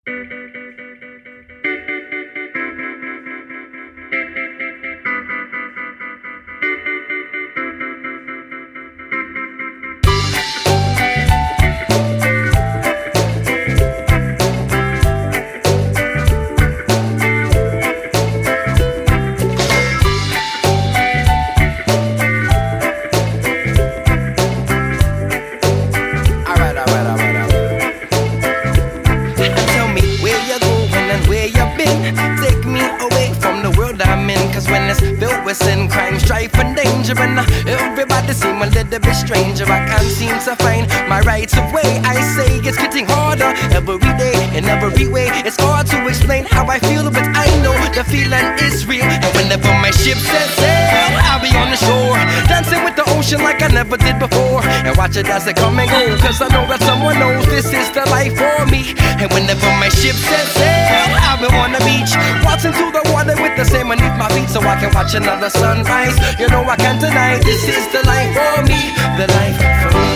Sin, crime, strife and danger, and everybody seem a little bit stranger. I can't seem to find my rights of way. I say it's getting harder every day, in every way. It's hard to explain how I feel, but I know the feeling is real. And whenever my ship sets sail, I'll be on the shore, dancing with the ocean like I never did before, and watch it as it come and go, cause I know that someone knows this is the life for me. And whenever my ship sets sail, I'll be on the beach, watching through the water with the sand beneath my feet, so I can watch another sunrise. You know I can't deny this is the life for me, the life for me.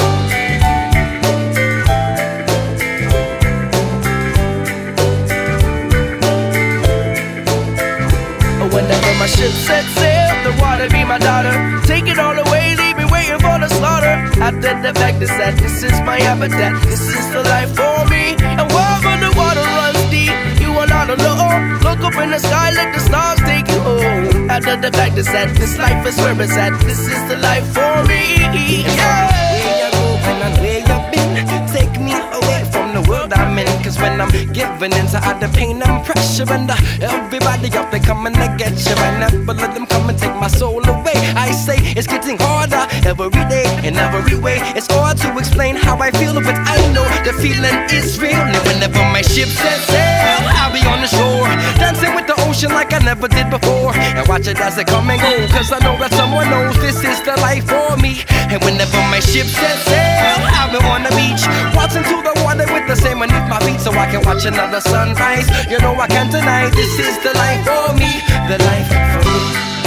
Whenever my ship sets sail, the water be my daughter. Take it all away, leave me waiting for the slaughter. After the fact is that this is my habitat, this is the life for me. And wherever the water runs deep, you are not alone. Look up in the sky, let the stars take you home. After the fact is that this life is where it's at, this is the life for me. Yeah. Where you going and where you been, take me away from the world I'm in. Cause when I'm giving into all the pain and pressure, and everybody up there coming to get you, I never let them come and take my soul away. I say it's getting harder every day, in every way. It's hard to explain how I feel, but I know the feeling is real. And whenever my ship sets sail, I'll be on the shore, dancing with the ocean like I never did before, and watch it as it come and go, cause I know that someone knows this is the life for me. And whenever my ship sets sail, I'll be on the beach, watching through the water with the sand beneath my feet, so I can watch another sunrise. You know I can't deny this is the life for me, the life for me.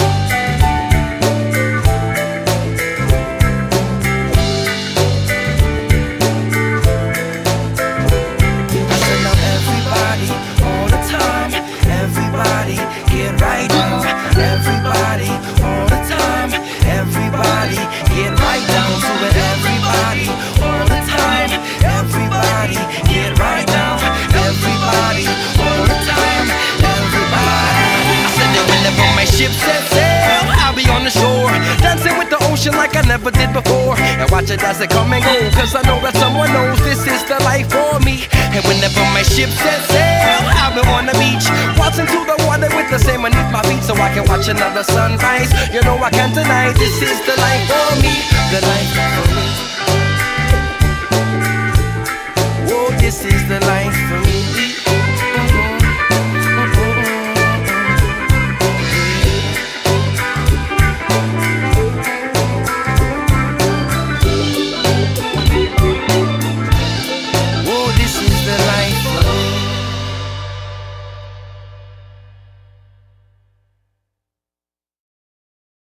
I said now everybody, all the time, everybody get right down. Everybody, all the time, everybody get right down to it. Everybody, all the time, everybody get right down. Everybody, all the time, everybody. I said that whenever my ship sets sail, I'll be on the shore, dancing with the ocean like I never did before, and watch it as it come and go, cause I know that someone knows this is the life for me. And whenever my ship sets sail, I'll be on the beach, watching through the water with the sand beneath my feet, so I can watch another sunrise. You know I can't deny this is the life for me, the life for me.